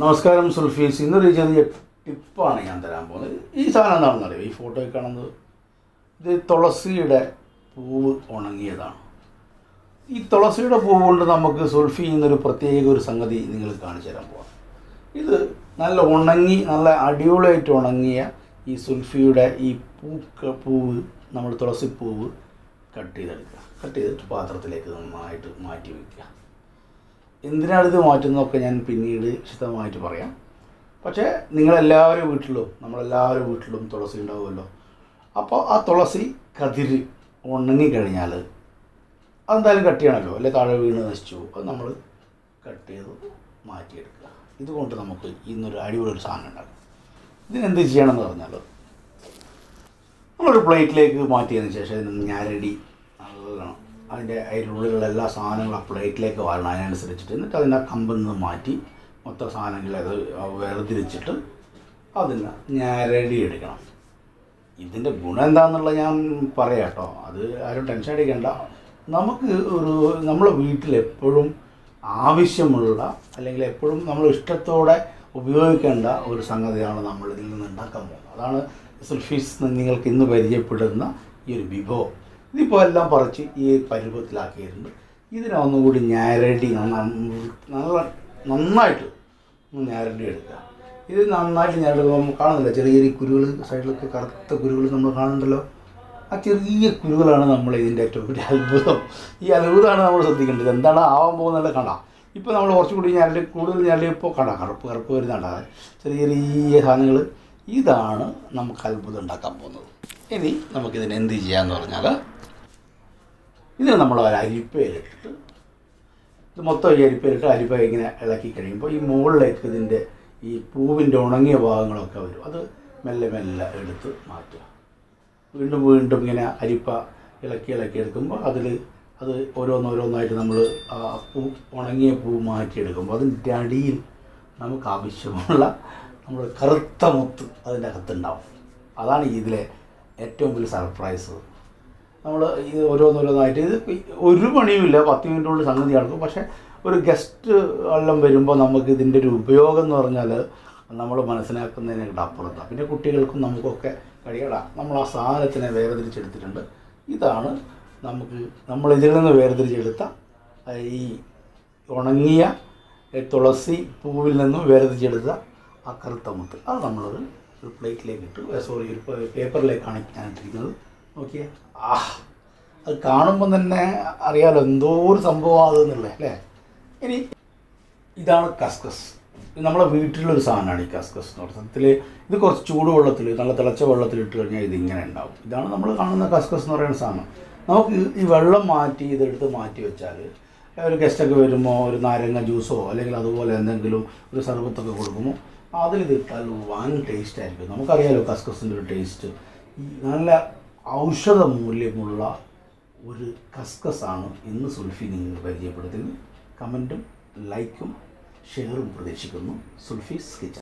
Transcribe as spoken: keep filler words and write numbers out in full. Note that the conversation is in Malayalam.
നമസ്കാരം സുൽഫീസ്. ഇന്നൊരു ചെറിയ ടിപ്പാണ് ഞാൻ തരാൻ പോകുന്നത്. ഈ സാധനം എന്താണെന്ന് അറിയാം, ഈ ഫോട്ടോയിൽ കാണുന്നത് ഇത് തുളസിയുടെ പൂവ് ഉണങ്ങിയതാണ്. ഈ തുളസിയുടെ പൂവ് കൊണ്ട് നമുക്ക് സുൽഫി എന്നൊരു പ്രത്യേക ഒരു സംഗതി നിങ്ങൾ കാണിച്ചു തരാൻ പോകാം. ഇത് നല്ല ഉണങ്ങി നല്ല അടിപൊളിയായിട്ട് ഉണങ്ങിയ ഈ സുൽഫിയുടെ ഈ പൂക്ക പൂവ് നമ്മൾ തുളസിപ്പൂവ് കട്ട് ചെയ്തെടുക്കുക. കട്ട് ചെയ്തിട്ട് പാത്രത്തിലേക്ക് നന്നായിട്ട് മാറ്റി വയ്ക്കുക. എന്തിനാണിത് മാറ്റുന്നതൊക്കെ ഞാൻ പിന്നീട് വിശദമായിട്ട് പറയാം. പക്ഷേ നിങ്ങളെല്ലാവരും വീട്ടിലും നമ്മളെല്ലാവരും വീട്ടിലും തുളസി ഉണ്ടാവുമല്ലോ. അപ്പോൾ ആ തുളസി കതിര് ഉണങ്ങിക്കഴിഞ്ഞാൽ അതെന്തായാലും കട്ട് ചെയ്യണമല്ലോ, അല്ലെ താഴെ വീണ് നശിച്ചു. അത് നമ്മൾ കട്ട് ചെയ്ത് മാറ്റിയെടുക്കുക. ഇതുകൊണ്ട് നമുക്ക് ഇന്നൊരു അടിപൊളി ഒരു സാധനം ഉണ്ടാക്കും. ഇതിനെന്ത് ചെയ്യണമെന്ന് പറഞ്ഞാൽ നമ്മളൊരു പ്ലേറ്റിലേക്ക് മാറ്റിയതിന് ശേഷം ഇതിന് ഞാരടി നല്ലോണം അതിൻ്റെ അതിനുള്ളിലുള്ള എല്ലാ സാധനങ്ങളും ആ പ്ലേറ്റിലേക്ക് വരണം. അതിനനുസരിച്ചിട്ട് എന്നിട്ട് അതിൻ്റെ കമ്പിൽ നിന്ന് മാറ്റി മൊത്തം സാധനങ്ങൾ അത് വേർതിരിച്ചിട്ട് അതിന് ഞാരടി എടുക്കണം. ഇതിൻ്റെ ഗുണം എന്താണെന്നുള്ളത് ഞാൻ പറയാം കേട്ടോ, അത് ആരും ടെൻഷൻ അടിക്കേണ്ട. നമുക്ക് ഒരു നമ്മളെ വീട്ടിൽ എപ്പോഴും ആവശ്യമുള്ള അല്ലെങ്കിൽ എപ്പോഴും നമ്മൾ ഇഷ്ടത്തോടെ ഉപയോഗിക്കേണ്ട ഒരു സംഗതിയാണ് നമ്മൾ ഇതിൽ നിന്ന് ഉണ്ടാക്കാൻ പോകുന്നത്. അതാണ് സുൽഫീസ് നിങ്ങൾക്ക് ഇന്ന് പരിചയപ്പെടുന്ന ഈ ഒരു വിഭവം. ഇതിപ്പോൾ എല്ലാം പറിച്ച് ഈ പരുവത്തിലാക്കിയിട്ടുണ്ട്. ഇതിനൊന്നും കൂടി ഞാരടി നല്ല നന്നായിട്ട് ഞാരടി എടുക്കുക. ഇത് നന്നായിട്ട് ഞാരെടുക്കുമ്പോൾ നമ്മൾ കാണുന്നില്ല ചെറിയ ചെറിയ കുരുകൾ, സൈഡിലൊക്കെ കറുത്ത കുരുകൾ നമ്മൾ കാണുന്നുണ്ടല്ലോ. ആ ചെറിയ കുരുകളാണ് നമ്മൾ ഇതിൻ്റെ ഏറ്റവും വലിയ അത്ഭുതം. ഈ അത്ഭുതമാണ് നമ്മൾ ശ്രദ്ധിക്കേണ്ടത്. എന്താണ് ആവാൻ പോകുന്നത് കാണാം. ഇപ്പോൾ നമ്മൾ കുറച്ചുകൂടി ഞാരടി കൂടുതൽ ഞാരടി ഇപ്പോൾ കാണാം, കറുപ്പ് കറുപ്പ് വരുന്നുണ്ടാകാൻ ചെറിയ ചെറിയ സാധനങ്ങൾ. ഇതാണ് നമുക്ക് അത്ഭുതം ഉണ്ടാക്കാൻ പോകുന്നത്. ഇനി നമുക്കിതിന് എന്ത് ചെയ്യാമെന്ന് പറഞ്ഞാൽ ഇതിന് നമ്മൾ ഒരു അരിപ്പയിലിട്ടിട്ട് ഇത് മൊത്തം ഈ അരിപ്പയിലിട്ട് അരിപ്പ ഇങ്ങനെ ഇളക്കി കഴിയുമ്പോൾ ഈ മുകളിലേക്ക് ഇതിൻ്റെ ഈ പൂവിൻ്റെ ഉണങ്ങിയ ഭാഗങ്ങളൊക്കെ വരും. അത് മെല്ലെ മെല്ലെ എടുത്ത് മാറ്റുക. വീണ്ടും വീണ്ടും ഇങ്ങനെ അരിപ്പ ഇളക്കി ഇളക്കി എടുക്കുമ്പോൾ അതിൽ അത് ഓരോന്നോരോന്നായിട്ട് നമ്മൾ ആ പൂ ഉണങ്ങിയ പൂ മാറ്റിയെടുക്കുമ്പോൾ അതിൻ്റെ അടിയിൽ നമുക്ക് ആവശ്യമുള്ള നമ്മൾ കറുത്ത മുത്ത് അതിൻ്റെ അകത്തുണ്ടാവും. അതാണ് ഇതിലെ ഏറ്റവും വലിയ സർപ്രൈസ്. നമ്മൾ ഇത് ഓരോന്നോരോന്നായിട്ട് ഇത് ഒരു പണിയുമില്ല, പത്ത് മിനിറ്റുകൊണ്ട് സംഗതി നടക്കും. പക്ഷേ ഒരു ഗസ്റ്റ് എല്ലാം വരുമ്പോൾ നമുക്ക് ഇതിൻ്റെ ഒരു ഉപയോഗം എന്ന് പറഞ്ഞാൽ നമ്മൾ മനസ്സിലാക്കുന്നതിനേക്കാൾ അപ്പുറത്താണ്. പിന്നെ കുട്ടികൾക്കും നമുക്കൊക്കെ കഴിയണം. നമ്മൾ ആ സാധനത്തിനെ വേർതിരിച്ചെടുത്തിട്ടുണ്ട്. ഇതാണ് നമുക്ക് നമ്മൾ ഇതിൽ നിന്ന് വേർതിരിച്ചെടുത്ത ഈ ഉണങ്ങിയ തുളസി പൂവിൽ നിന്നും വേർതിരിച്ചെടുത്ത ആ കറുത്ത മുത്ത്. അത് നമ്മളൊരു ഒരു പ്ലേറ്റിലേക്ക് ഇട്ട് സോറി ഒരു പേപ്പറിലേക്കാണ് ഞാൻ ഇട്ടിരിക്കുന്നത്. നോക്കിയേ, ആ അത് കാണുമ്പോൾ തന്നെ അറിയാലോ എന്തോ ഒരു സംഭവമാണ് അതെന്നുള്ളത് അല്ലേ. ഇനി ഇതാണ് കസ്കസ്. നമ്മളെ വീട്ടിലൊരു സാധനമാണ് ഈ കസ്കസ് എന്ന് പറയുന്നത്. സത്യത്തിൽ ഇത് കുറച്ച് ചൂടുവെള്ളത്തിൽ നല്ല തിളച്ച വെള്ളത്തിൽ ഇട്ട് കഴിഞ്ഞാൽ ഇതിങ്ങനെ ഉണ്ടാവും. ഇതാണ് നമ്മൾ കാണുന്ന കസ്കസ് എന്ന് പറയുന്ന സാധനം. നമുക്ക് ഈ വെള്ളം മാറ്റി ഇതെടുത്ത് മാറ്റി വെച്ചാൽ ഒരു ഗസ്റ്റൊക്കെ വരുമ്പോൾ ഒരു നാരങ്ങ ജ്യൂസോ അല്ലെങ്കിൽ അതുപോലെ എന്തെങ്കിലും ഒരു സർബത്തൊക്കെ കൊടുക്കുമ്പോൾ അതിലിത് ഇട്ടാൽ വൻ ടേസ്റ്റ് ആയിരിക്കും. നമുക്കറിയാലോ കസ്കസിൻ്റെ ഒരു ടേസ്റ്റ്. ഈ നല്ല ഔഷധ മൂല്യമുള്ള ഒരു കസ്കസാണ് ഇന്ന് സുൽഫി നിങ്ങൾ പരിചയപ്പെടുത്തുന്നത്. കമൻറ്റും ലൈക്കും ഷെയറും പ്രതീക്ഷിക്കുന്നു. സുൽഫീസ് കിച്ചൺ.